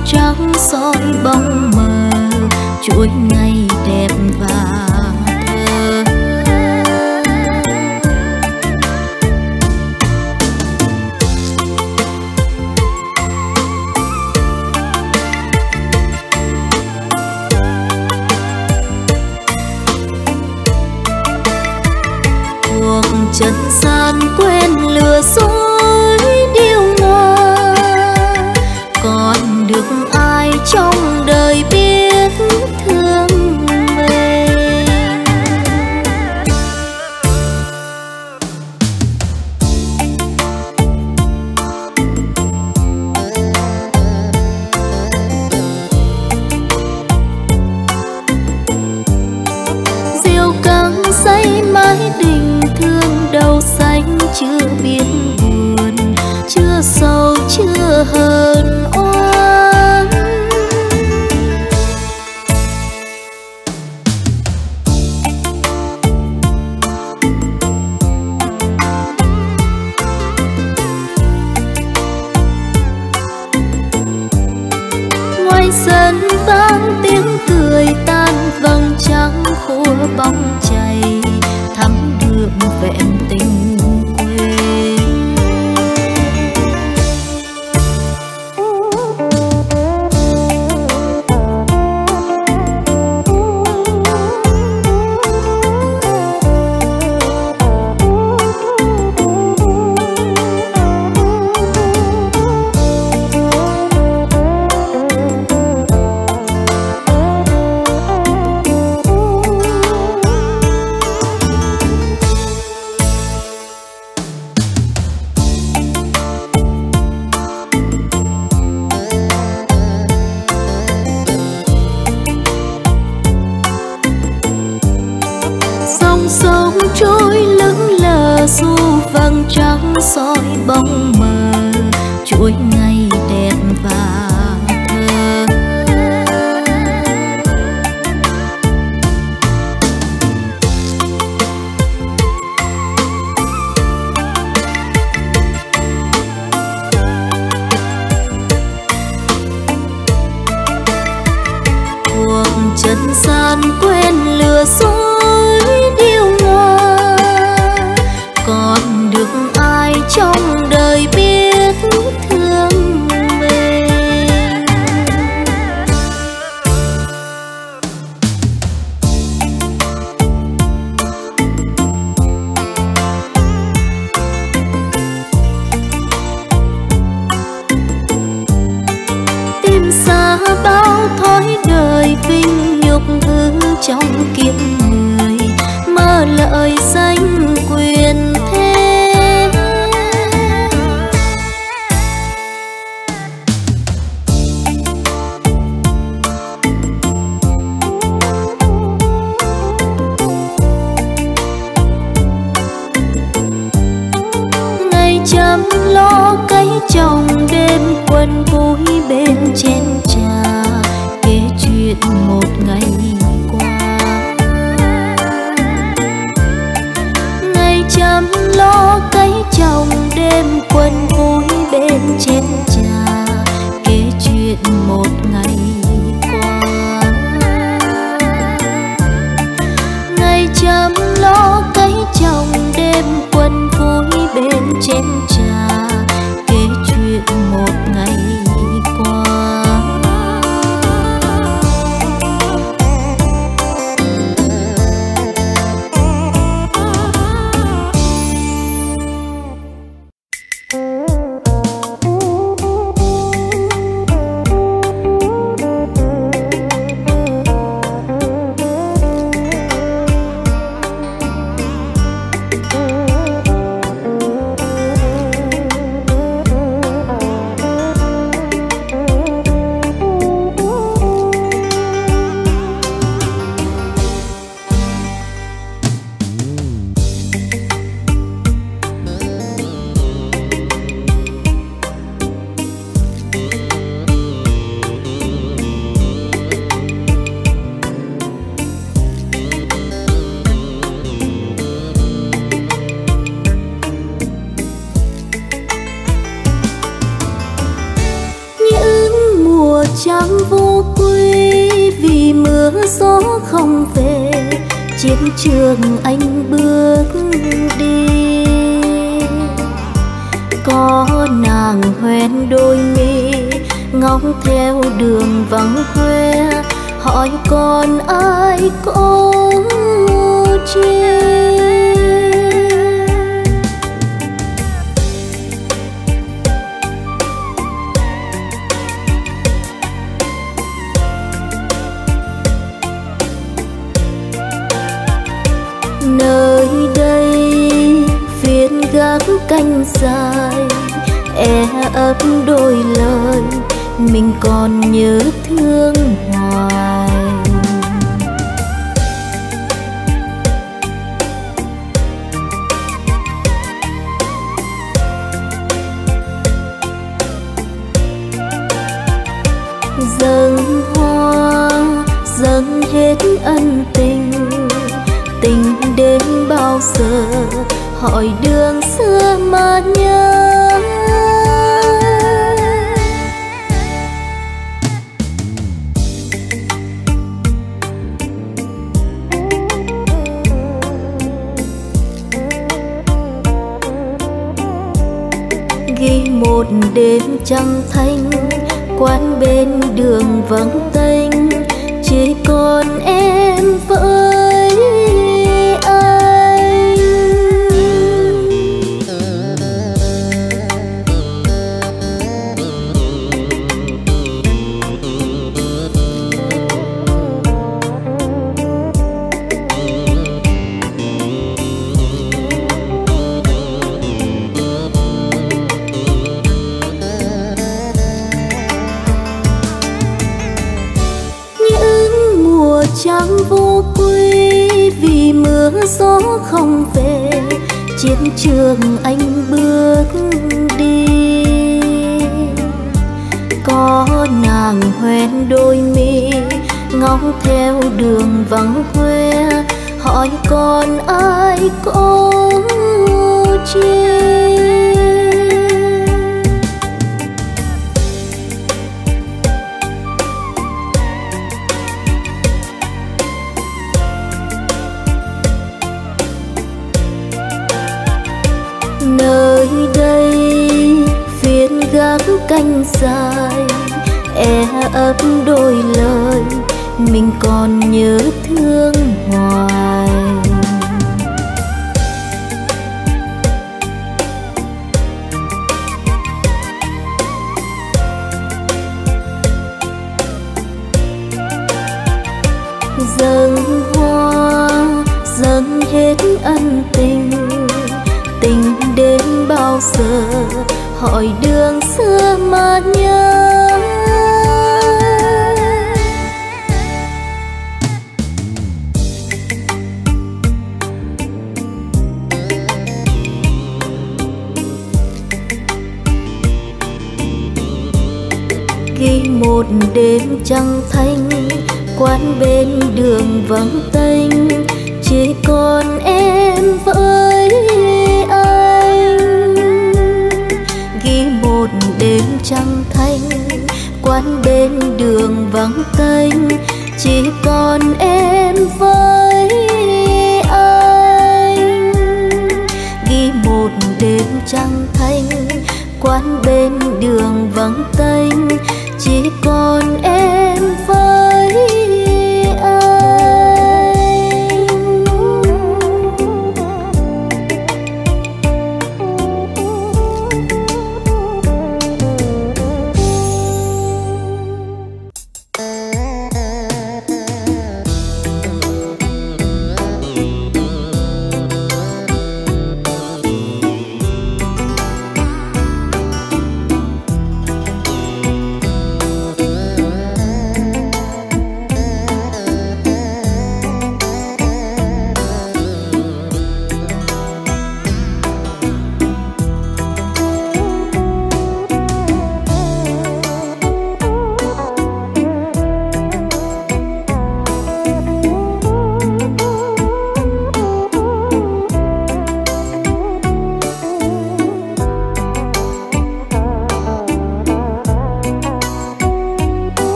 trắng soi bóng mờ chuỗi ngày đẹp và thơ. Cuộc trần gian quên lừa dối điêu ngoa, còn được ai trong đời biết thương mình. Diều căng say mái đình thương đầu xanh chưa biết buồn, chưa sầu chưa hờn oan. Ngoài sân vang tiếng cười tan vầng trăng khua bóng chày, thắm đượm vẹn tình quê. Sông trôi lững lờ dù vầng trăng soi bóng mờ chuỗi ngày đẹp và thơ. Cuộc trần gian quên lừa dối điêu ngoa, còn được ai trong đời biết thương mình. Tìm xa bao thói đời vinh nhục hư trong kiếp người, mơ lợi danh quyền thế. Ngày chăm lo cấy trồng đêm quần vui bên chén trà, kể chuyện một ngày qua. Ngày chăm lo cấy trồng đêm quần vui bên chén trà, kể chuyện một ngày qua. Ngày chăm lo cấy trồng đêm quần vui bên chén trà, kể chuyện một ngày qua. gió không về, chiến trường anh bước đi. Có nàng hoen đôi mi, ngóng theo đường vắng khoe, hỏi còn ai cô chi. Nơi đây phiên gác canh dài, e ấp đôi lời mình còn nhớ thương hoài. Dâng hoa dâng hết ân tình, tình đến bao giờ hỏi đường xưa mà nhớ. Ghi một đêm trăng thanh, quán bên đường vắng tênh, chỉ còn em với anh. Trăng vô quy vì mưa gió không về, chiến trường anh bước đi. Có nàng hoen đôi mi, ngóng theo đường vắng khoe, hỏi còn ai cô chi. Nơi đây phiên gác canh dài, e ấp đôi lời mình còn nhớ thương hoài. Dâng hoa dâng hết ân tình, tình đến bao giờ hỏi đường xưa mà nhớ. Ghi một đêm trăng thanh, quán bên đường vắng tênh, chỉ còn em với anh. Ghi một đêm trăng thanh, quán bên đường vắng tênh, chỉ còn em với anh. Ghi một đêm trăng thanh, quán bên đường vắng tênh, chỉ còn em với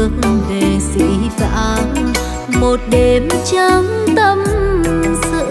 ngược về dĩ vãng, một đêm trắng tâm sự.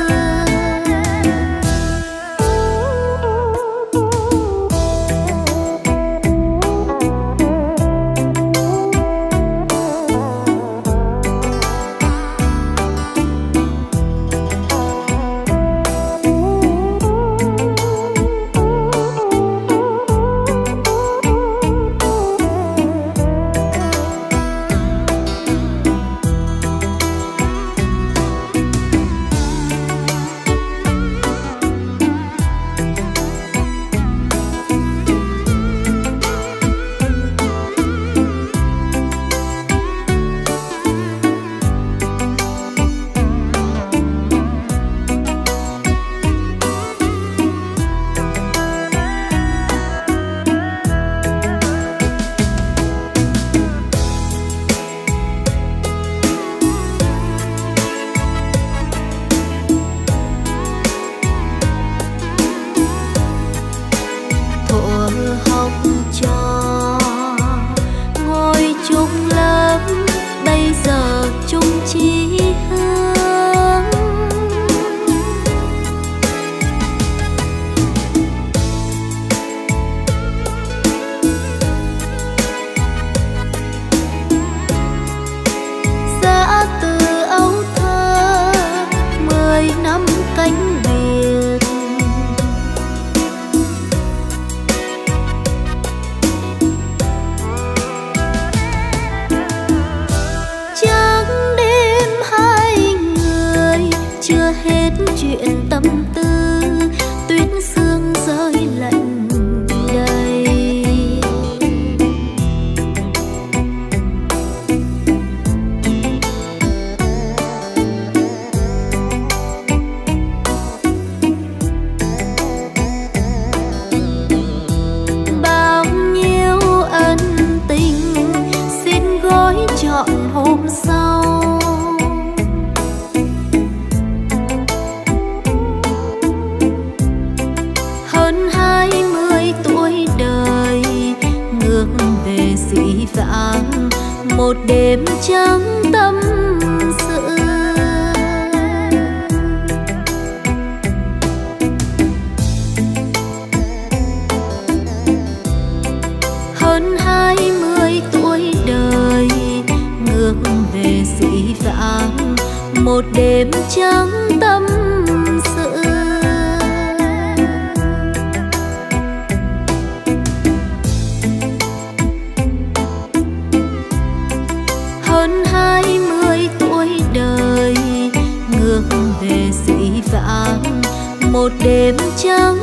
Một đêm trắng tâm sự. Hơn 20 tuổi đời ngược về dĩ vãng, một đêm trắng tâm sự. Hơn 20 tuổi đời ngược về dĩ vãng, một đêm trắng